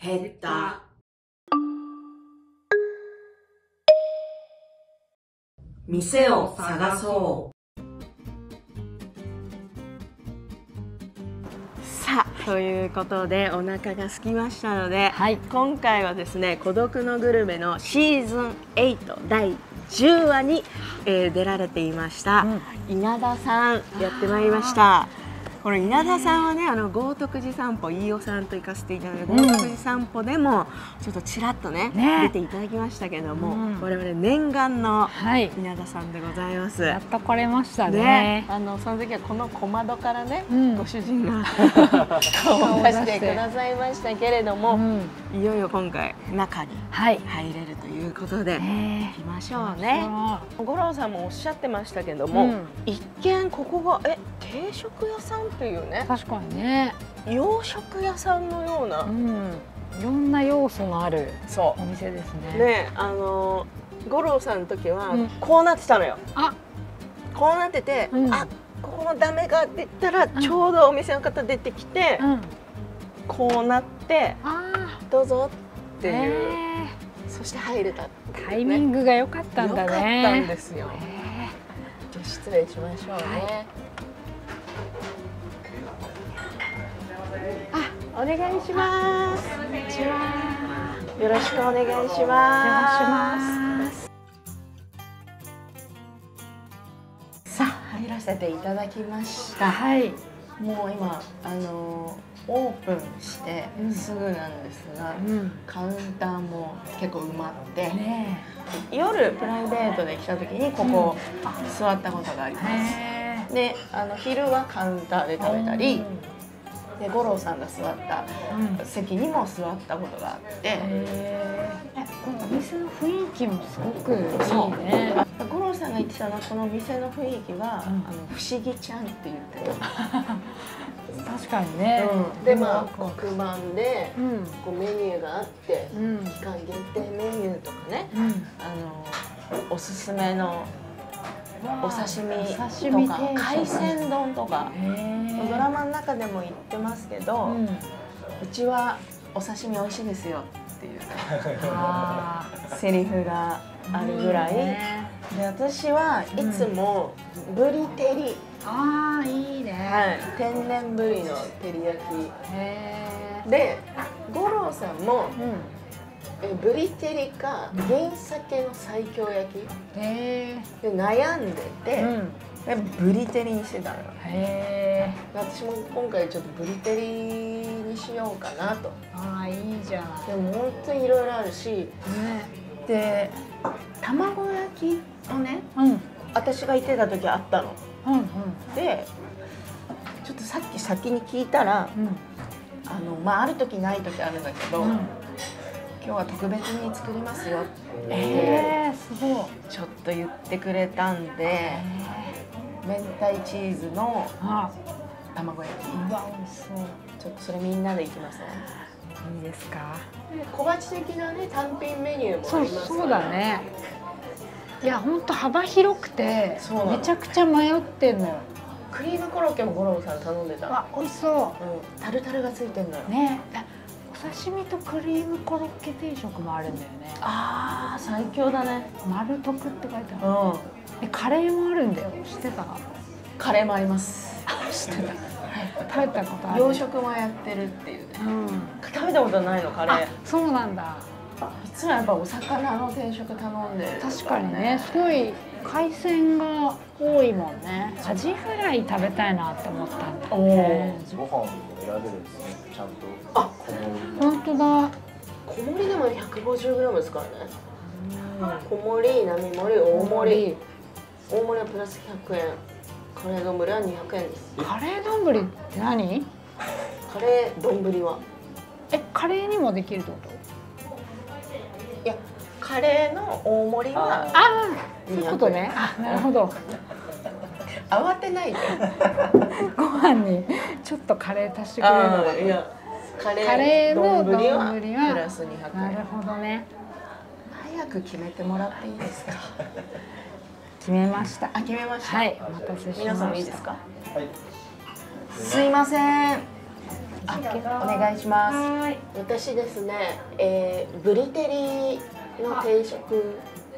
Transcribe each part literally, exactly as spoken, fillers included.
減った。店を探そう。さあ、ということでお腹が空きましたので、はい、今回はですね、孤独のグルメのシーズンエイトだいじゅうわに、えー、出られていました、うん、稲田さんやってまいりました。これ稲田さんはね、あの豪徳寺散歩、飯尾さんと行かせていただいて、豪徳寺散歩でもちょっとちらっとね、ね出ていただきましたけども、うん、我々念願の稲田さんでございます。はい、 やっと来れましたね。ね、 あのその時はこの小窓からね、うん、ご主人が顔を出してくださいましたけれども、うん、いよいよ今回中に入れるということで、はい、行きましょうね。五郎さんもおっしゃってましたけども、うん、一見ここがえ定食屋さんっていうね、 確かにね、 洋食屋さんのような、うん、 いろんな要素のあるお店ですね。 ね、あの五郎さんの時はこうなってたのよ。うん、あ、こうなってて、うん、あ、ここもダメかって言ったら、うん、ちょうどお店の方出てきて、うん、こうなってどうぞっていう、えー、そして入れたっていう、ね、 タイミングが良かったんだね。良かったんですよ。えー、失礼しましょうね。はい、お願いします。こんにちは。よろしくお願いします。さあ、入らせていただきました。はい。もう今あのオープンしてすぐなんですが、うん、カウンターも結構埋まって、ね、夜プライベートで来た時にここ、うん、座ったことがあります。で、あの昼はカウンターで食べたり。で五郎さんが座った席にも座ったことがあって、うん、 このお店の雰囲気もすごくいいね。 五郎さんが言ってたのは、この店の雰囲気は、うん、あの不思議ちゃんって言ってた。確かにね。 うん、でまあ黒板で、うん、こうメニューがあって、うん、期間限定メニューとかね、うん、あのおすすめのお刺身とか海鮮丼とか、ドラマの中でも言ってますけど、うん、うちはお刺身美味しいですよっていうセリフがあるぐらい、ね、で私はいつもブリ照り、 ああいいね、 はい、天然ブリの照り焼きで、五郎さんも、うんえブリ照りか銀鮭の西京焼きで悩んでて、うん、でブリ照りにしてたのよ。へー、私も今回ちょっとブリ照りにしようかなと。 ああいいじゃん。 でも本当にいろいろあるし、ね、で卵焼きをね、うん、私が言ってた時あったの、うんうん、でちょっとさっき先に聞いたら、うん、あのまあある時ない時あるんだけど、うん、今日は特別に作りますよって、えー、すごいちょっと言ってくれたんで、明太チーズの卵焼き、うわ美味しそう。ちょっとそれみんなでいきますね。 いいですか。 小鉢的なね単品メニューもありますから。 そう、そうだね。いや本当幅広くてめちゃくちゃ迷ってんのよ。 クリームコロッケも五郎さん頼んでた。 あ、美味しそう。うん、 タルタルがついてんのよ。 ね。お刺身とクリームコロッケ定食もあるんだよね。 ああ最強だね。 丸徳って書いてある。うん。えカレーもあるんだよ。知ってた？ カレーもあります。知ってた。 食べたことある。 洋食もやってるっていうね。うん。食べたことないのカレー。 そうなんだ。 いつもやっぱお魚の定食頼んでる。 確かにね。すごい海鮮が多いもんね。アジフライ食べたいなって思ったんだよね。 ご飯も選べるんですね。ちゃんと。 あ、 本当だ。 小盛りでもひゃくごじゅうグラムですからね。小盛り、並盛り、大盛り。大盛りはプラスひゃくえん。カレー丼はにひゃくえんです。 カレー丼って何？ カレー丼は。 え、カレーにもできるってこと？ いや、カレーの大盛りは。 ああ、そういうことね。あ、なるほど。 慌てないで。 ご飯にちょっとカレー足してくれるのがいやカレーの丼はプラスにひゃくえん。 なるほどね。 早く決めてもらっていいですか？ 決めました。 あ、決めました。 はい、お待たせしました。 皆さんもいいですか？はい。すいません。 あ、お願いします。私ですね、えー、ブリテリの定食。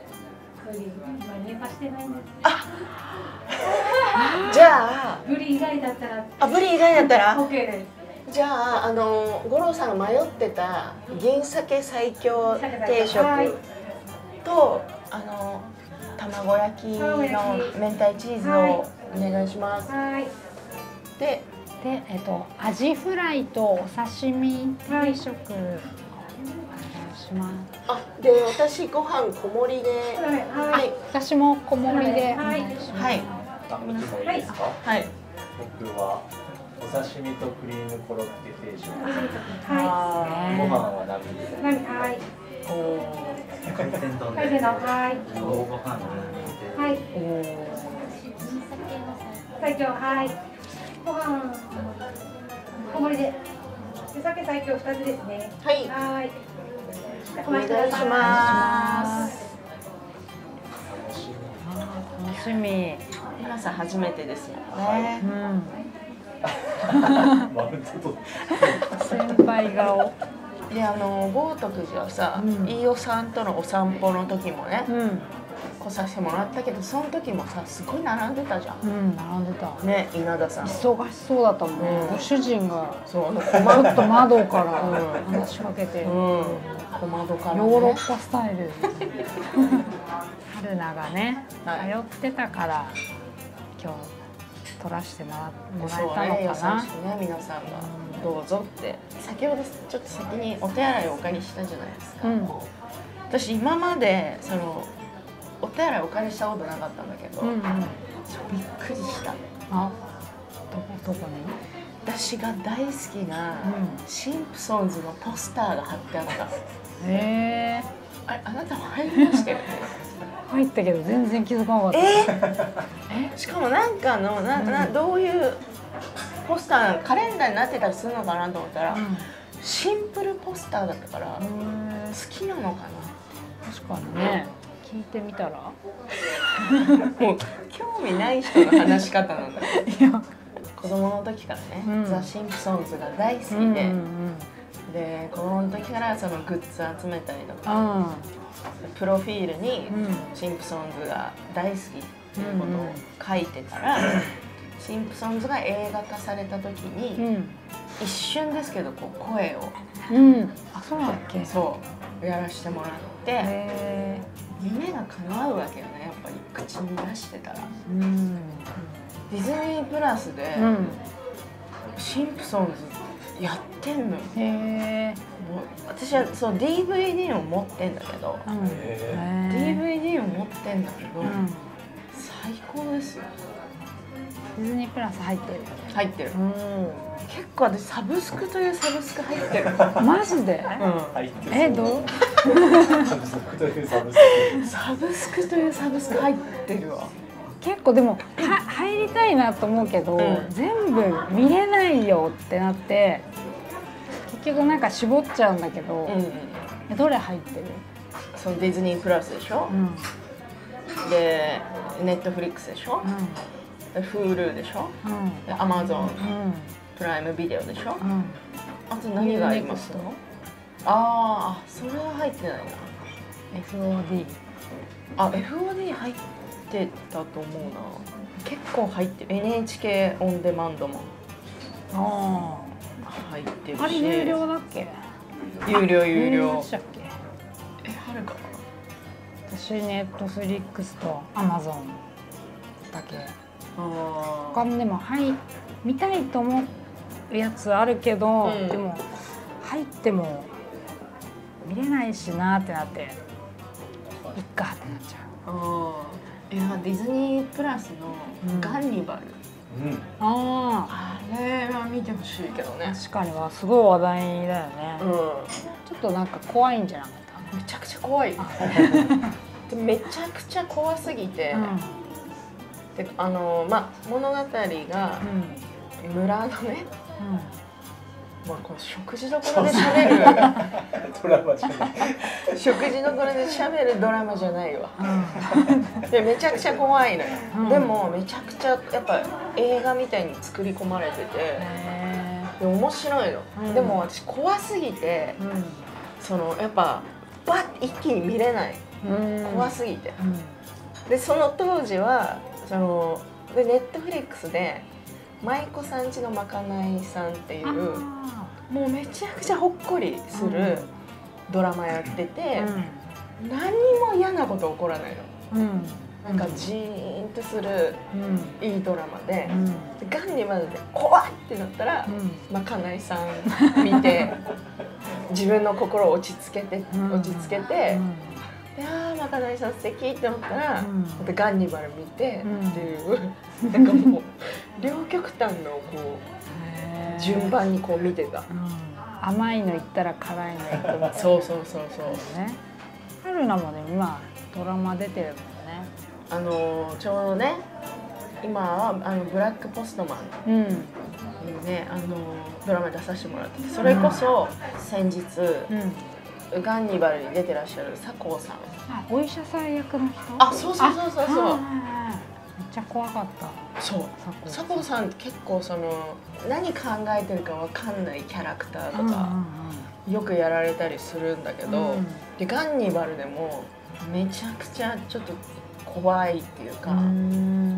あ、じゃあ、 ブリ以外だったら、 あ、ブリ以外だったら、 オッケーです。 じゃあ、あの五郎さんが迷ってた銀鮭最強定食と、あの卵焼きの明太チーズをお願いします。 はい。 で、で、えっとアジフライとお刺身定食お願いします。 あ、で、私ご飯小盛りで、はい、 私も小盛りでお願いします。 はい。 あ、見てもいいですか？はい。僕はお刺身とクリームコロッケ定食。 はい。 ご飯はナビで。 ナビ、はい。 おお。海鮮丼で。 海鮮丼、はい。 ご飯で。 はい。 おお。 最強、はい。ご飯小盛りで。手酒最強二つですね。 はい。 はい。 お願いします。 楽しみ。 皆さん初めてですもんね。 うん。 マウントと。 先輩顔。 で、あの豪徳寺はさ、飯尾さんとのお散歩の時もね、来させてもらったけど、その時もさ、すごい並んでたじゃん。 うん、並んでた。 ね、稲田さん。 忙しそうだったもんね。ご主人が。 そう、 ちょっと窓から話しかけて。 小窓から。 ヨーロッパスタイル。春菜がね、通ってたから。今日撮らせてもらえたのかな。 ね、皆さんがどうぞって。先ほどちょっと先にお手洗いをお借りしたじゃないですか。私今までそのお手洗いお借りしたことなかったんだけど、びっくりした。 あ、どこどこに？ 私が大好きなシンプソンズのポスターが貼ってあった。へえ。 あれ、あなたも入りましたよね。 入ったけど全然気づかなかった。 えー、しかもなんかのななどういうポスター、カレンダーになってたりするのかなと思ったら、うん、シンプルポスターだったから好きなのかな。 確かにね。聞いてみたらもう興味ない人の話し方なんだけど子供の時からね、うん、ザ・シンプソンズが大好きで、うんうんうん、で子供の時からそのグッズ集めたりとか、うん、プロフィールにシンプソンズが大好きっていうことを書いてたら、うんうん、シンプソンズが映画化された時に、うん、一瞬ですけどこう声を、 うん、あ、そうなんだっけ、 そうやらせてもらって、夢が叶うわけよね、やっぱり口に出してたら。うん、ディズニープラスで、うん、シンプソンズやってんのよ。へー、もう私はそう ディーブイディー を持ってんだけど、うん、ディーブイディー を持ってんだけど、うん、最高ですよ。 ディズニープラス入ってる。 入ってる。うん、結構私サブスクというサブスク入ってる。 マジで？ うん、入ってる。 え、どう？ サブスクというサブスク。 サブスクというサブスク入ってるわ。 結構でもは入りたいなと思うけど、うん、全部見れないよってなって結局なんか絞っちゃうんだけど、うんうん、どれ入ってる？ そのディズニープラスでしょ、うん、でネットフリックスでしょ、うん、で Hulu でしょ、うん、で Amazon、うん、プライムビデオでしょ、うん、あと何がありますの？ああ、それは入ってないな。 エフオーディー。 あ、エフオーディー 入ってたと思うな。結構入ってる。 エヌエイチケー オンデマンドもあ入ってるし。 あれ有料だっけ？ 有料有料。 有料したっけ？ え、はるかな。 私ネットフリックスとアマゾンだけ。あ他もでもはい見たいと思うやつあるけど、うん、でも入っても見れないしなってなっていっかってなっちゃう。 あえなんかディズニープラスのガンニバル、うん、ああれは見てほしいけどね。 確かにはすごい話題だよね、うん、ちょっとなんか怖いんじゃなかった？めちゃくちゃ怖いめちゃくちゃ怖すぎて、うん、であのまあ物語が村のね、うんまあ、この食事どころで喋るドラマじゃない食事どころで喋るドラマじゃないわ、うん、でめちゃくちゃ怖いのよ、うん、でもめちゃくちゃやっぱ映画みたいに作り込まれててで面白いの、うん、でも私怖すぎて、うん、そのやっぱバッ一気に見れない、うん、怖すぎて、うん、でその当時はそのでネットフリックスで舞妓さんちのまかないさんっていうもうめちゃくちゃほっこりするドラマやってて、うん、何も嫌なこと起こらないの、うん、なんかジーンとするいいドラマで、うん、ガンにまでで怖いってなったら、うん、まかないさん見て自分の心を落ち着けて、うん、落ち着けて、うん、いやーまかないさん素敵って思ったら、うん、またガンニバル見て、うん、っていうなんかもう両極端のこう順番にこう見てた、うん、 甘いの言ったら辛いの言くみたいなそうそうそうそうね。春菜もね今ドラマ出てるもんね。 あのちょうどね今はあのブラックポストマンにね、うん、あのドラマ出させてもらってて、それこそ先日、うん、ガンニバルに出てらっしゃる佐藤さん、 あ、お医者さん役の人。 あ、そうそうそうそうそう。 めっちゃ怖かった。 そう。佐藤さんって結構その何考えてるかわかんないキャラクターとかよくやられたりするんだけど、うん、でガンニバルでもめちゃくちゃちょっと怖いっていうか、うん、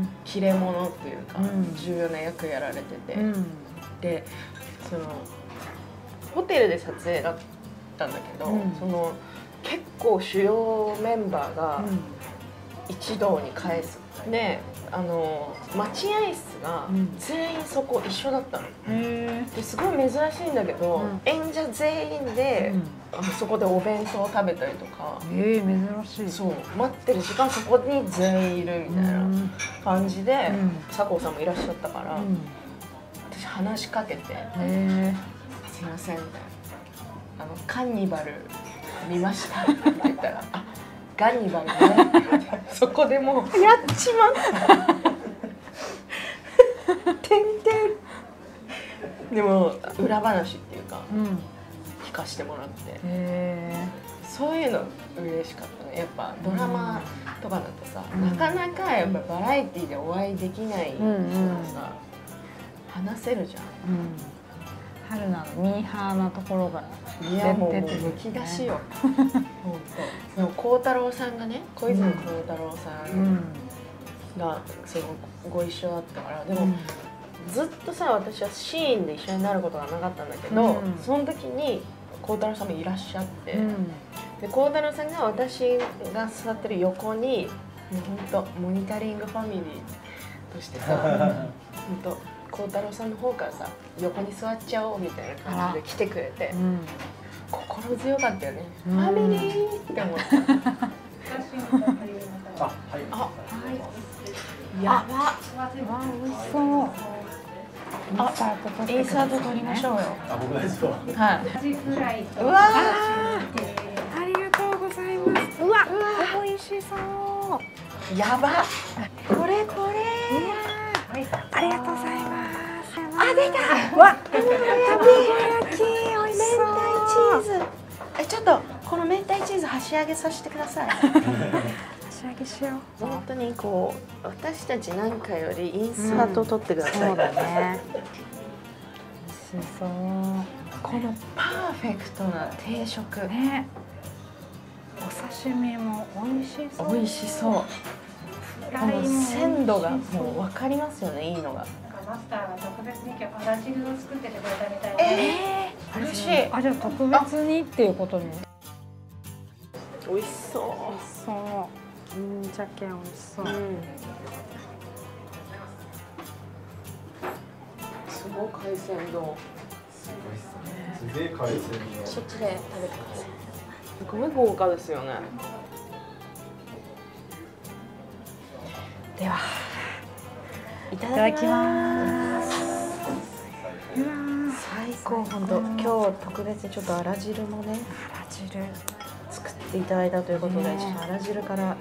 切れ者っていうか、うん、重要な役やられてて、うん、でそのホテルで撮影だったんだけど、うん、その結構主要メンバーが一堂に会す、であの待合室が全員そこ一緒だったの、うん、ですごい珍しいんだけど、うん、演者全員で、うん、あのそこでお弁当を食べたりとか、 えー、珍しい。 そう待ってる時間そこに全員いるみたいな感じで、うん、佐藤さんもいらっしゃったから、うん、私話しかけてえ 「すいません」みたいな「あのカンニバル見ました」って言ったら「あガンニバルね」そこでもう「やっちまった」てんてんでも裏話っていうか、うん、聞かせてもらって、へー、そういうの嬉しかったね。やっぱドラマとかだとさ、うん、なかなかやっぱバラエティーでお会いできない人がさ、うんうん、話せるじゃん、うん、 春菜のミーハーなところがいやもうむき出しよ本当。でも孝太郎さんがね、小泉孝太郎さんがそのご一緒だったから、でも、うん、ずっとさ私はシーンで一緒になることがなかったんだけど、うん、その時に孝太郎さんもいらっしゃって、うん、で孝太郎さんが私が座ってる横にもう本当モニタリングファミリーとしてさ本当孝太郎さんの方からさ横に座っちゃおうみたいな感じで来てくれて、うん、心強かったよね、うん、ファミリーって思った。あ、はい、あ、はい、やば、わ、 美味しそう。 あ、インサート撮りましょうよ。 あ、僕ですか。 はい。うわありがとうございます。うわ、美味しそう。 やば。これこれ。 ありがとうございます。 あ、出た。 わ、たこ焼き、美味しそう。 明太チーズ。え、ちょっとこの明太チーズ箸上げさせてください。 仕上げしよう。 本当にこう私たちなんかよりインサートを取ってください、うん、 そうだね。美味しそう。 このパーフェクトな定食ね。お刺身も美味しそう。 美味しそう。この鮮度がもう分かりますよね、いいのが。 マスターが特別に今日あら汁を作っててくれたみたいで。 えー、嬉しい。 あ、じゃあ特別にっていうことに。 美味しそう。 美味しそう。うん、じゃけん美味しそう、うん、 すごい海鮮丼。 すごいっすね。すげえ海鮮丼。 そっちで食べてください。すごい豪華ですよね。では、いただきます。最高、本当。今日特別にちょっとあら汁もね。 あら汁。 作っていただいたということで、ね、あら汁から、はい、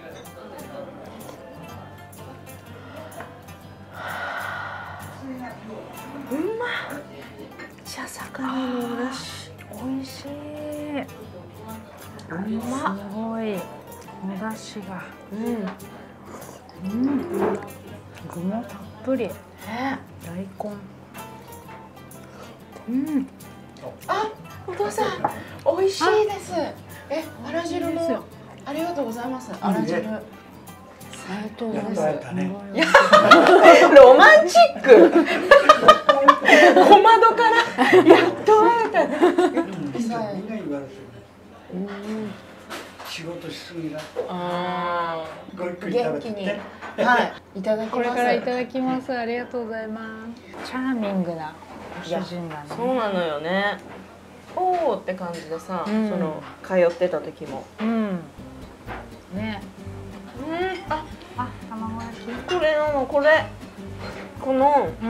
うまっ。じゃ魚のお出汁美味しい。 うまっ。 すごいお出汁が、うん、うん、具もたっぷり、 え大根、 うん。 あ、お父さん、美味しいです。え、あら汁もありがとうございます。あら汁。ありがとうございます。ロマンチック。小窓からやっと会えた。みんな言われてる。仕事しすぎだ。ああ。元気に。はい。いただきます。 これからいただきます。ありがとうございます。チャーミングなご主人だね。 そうなのよね。おおって感じでさ、その通ってた時も。うん。 ね。 うん。あ、 あ、卵焼き。 これなの、これ。この。うん。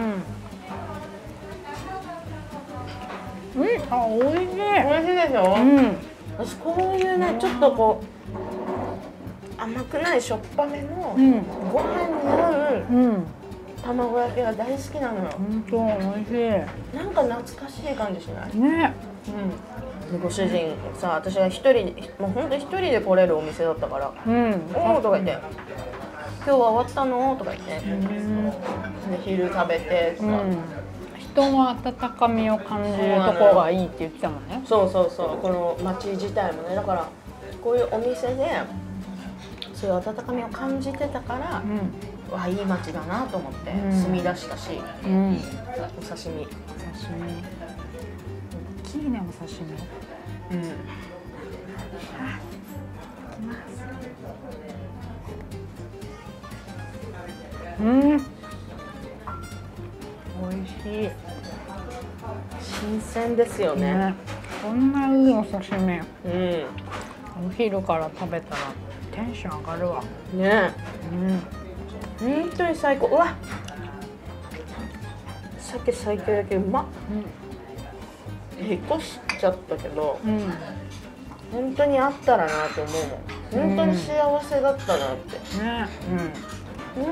うん、あ、美味しい。 美味しいでしょ。うん。私こういうね、ちょっとこう甘くないしょっぱめのご飯に合う卵焼きが大好きなのよ。 本当美味しい。 なんか懐かしい感じしない？ ね。 うん。でご主人さ、私が一人もう本当一人で来れるお店だったから、うん、おおとか言って、今日は終わったのとか言って、うん、で昼食べてとか。うん、 人の温かみを感じるところがいいって言ってたもんね。 そうそうそう、この街自体もね、だからこういうお店でそういう温かみを感じてたから、うん、わあいい街だなと思って住み出したし、うん、お刺身、お刺身、 大きいねお刺身。うん。うん。美味しい。 新鮮ですよね。ね、 こんないいお刺身。うん。お昼から食べたらテンション上がるわ。 ね。うん。本当に最高。うわ。鮭最強だけどうまっ。うん。引っ越しちゃったけど、うん、本当にあったらなと思うもん。本当に幸せだったなって。ね。うん。うん。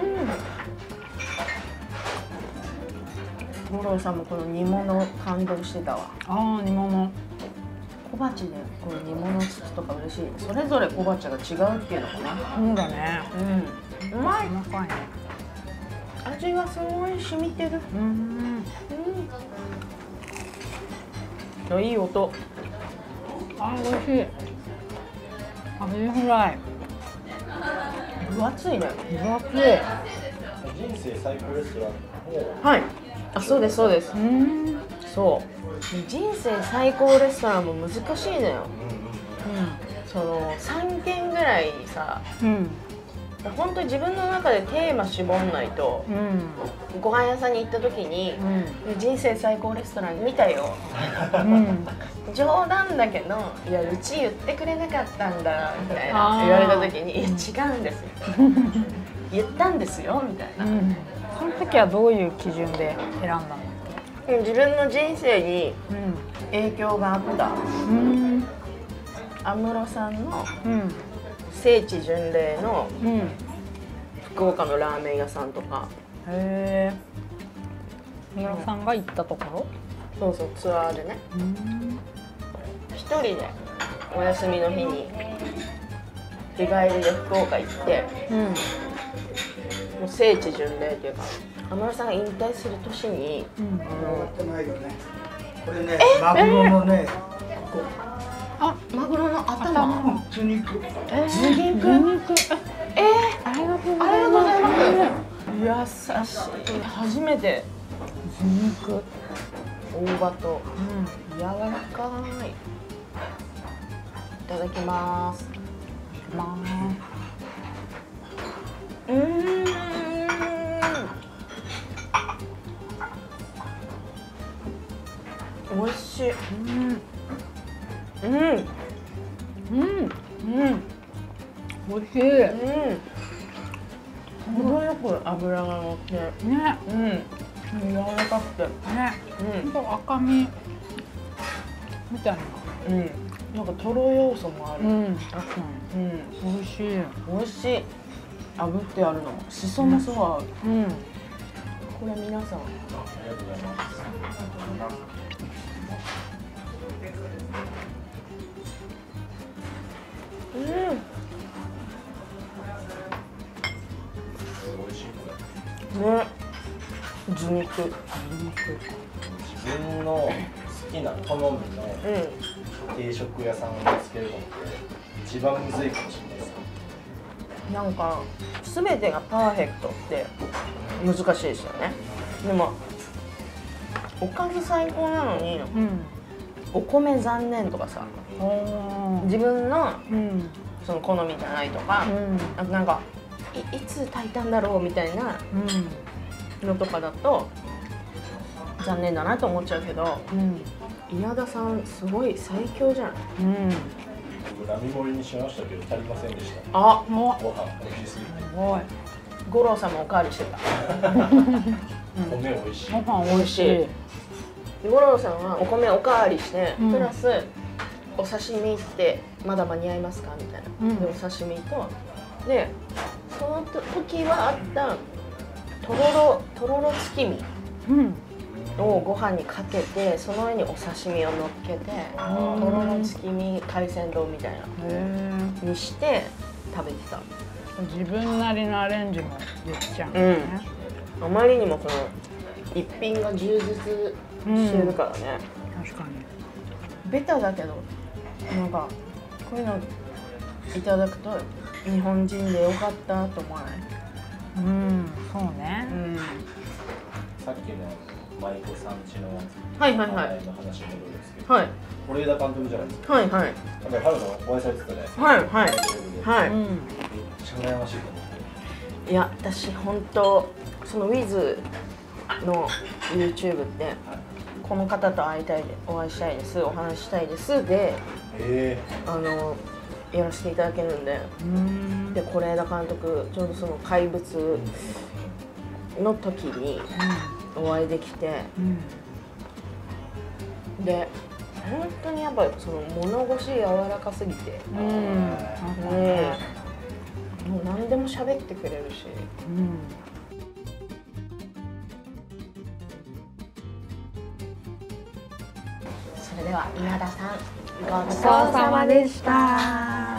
五郎さんもこの煮物感動してたわ。 ああ、煮物。 小鉢でこの煮物つくとか嬉しい。それぞれ小鉢が違うっていうのかな。 そうだね。 うん。うまい。 細かいね。 味がすごい染みてる。うん。うん。いい音。 あ、美味しい。アジフライ。 分厚いね。 分厚い。 人生最高レストラン。 はい。あ、そうですそうです。うん。そう。人生最高レストランも難しいのよ。うん。その三軒ぐらいさ。うん。本当に自分の中でテーマ絞んないと、うん、ご飯屋さんに行った時に、うん、人生最高レストラン見たよ、うん、冗談だけどいやうち言ってくれなかったんだみたいな言われた時にいや違うんですよ言ったんですよみたいな、うん、 その時はどういう基準で選んだの？ 自分の人生に影響があった、うん、安室さんの、うん聖地巡礼の福岡のラーメン屋さんとか。 へえ。三浦さんが行ったところ？そうそうツアーでね。一人でお休みの日に日帰りで福岡行って、うん、もう聖地巡礼っていうか安室さんが引退する年に。うん、あのこれねマグロのね。 あ、マグロの頭、 頭肉、 えー、頭肉、えー、ありがとうございます。優しい。初めて頭肉、大葉と、うん、柔らかい。いただきます。まあ、うーん、美味しい。うん。うん、うん、うん、美味しい。うん。程よく脂が乗ってね、うん、柔らかくてね、うん、 ほんと赤身みたいな、 うん、なんかトロ要素もある。うん、 確かに、うん、美味しい、 美味しい。炙ってあるの、しそもすごい合う。うん、これ皆さん。ありがとうございます。うん、ね、頭肉、 自分のきな好みの定食屋さんを見つけるのって一番むずいかもしれないです。 なんか全てがパーフェクトって難しいですよね。でもおかず最高なのに、うん、お米残念とかさ、自分の、うん、その好みじゃないとか、うん、なんか い, いつ炊いたんだろうみたいなのとかだと残念だなと思っちゃうけど、うん、稲田さんすごい最強じゃん。うん、 並盛りにしましたけど足りませんでした。 あ、 もうご飯美味しすぎて。 五郎さんもおかわりしてた。 米美味しい。 ご飯美味しい。 五郎さんはお米おかわりして、うん、プラスお刺身ってまだ間に合いますかみたいな。うん、でお刺身とでその時はあったとろろとろろ月見をご飯にかけて、その上にお刺身を乗っけて、とろろ月見海鮮丼みたいなにして食べてた。 自分なりのアレンジもできちゃうね。 うん、あまりにもこの一品が充実してるからね。 うん、確かに。 ベタだけどなんかこういうのいただくと日本人でよかったと思わない？ うん、そうね。うん、 さっきの舞妓さんちのはいはいはいの話に戻るんですけど、 はい、 是枝監督じゃないですか。 はいはい。 なんか春のお会いされてたじゃないですか。 はいはいはい。 めっちゃ羨ましいと思って。 いや私本当そのウィズの YouTube って、はい、この方と会いたいでお会いしたいです、お話ししたいですで、えー、あのやらせていただけるんで、うんで是枝監督ちょうどその怪物の時にお会いできて、うん、で本当にやっぱりその物腰柔らかすぎて、うん、うんもう何でも喋ってくれるし。うん、それでは稲田さんごちそうさまでした。